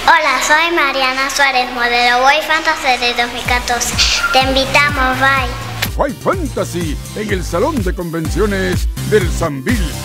Hola, soy Mariana Suárez, modelo Boy Fantasy de 2014. Te invitamos, bye. High Fantasy en el Salón de Convenciones del Sambil.